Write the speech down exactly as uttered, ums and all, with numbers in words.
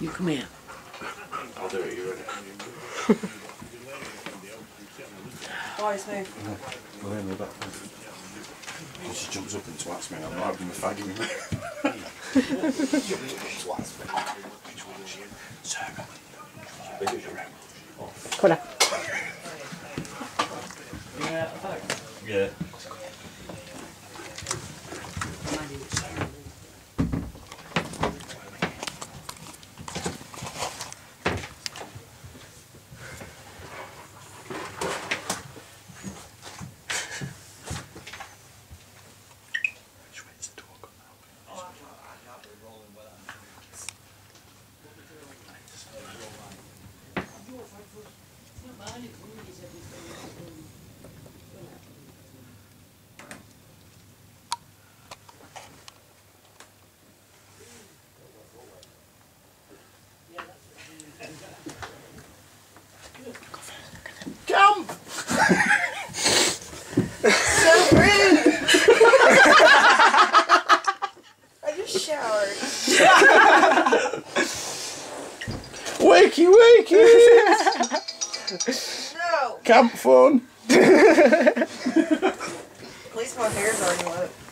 You come here. I'll do it, you ready? Why is me? Well, then we're back. Well, she jumps up and twats me. I'm not having a fag in me. Twats me. Which one is she? Sarah. Come on. Yeah, a fag? Yeah. Jump! So rude! I just showered. Wakey, wakey! No! Camp fun! At least my hair's already wet.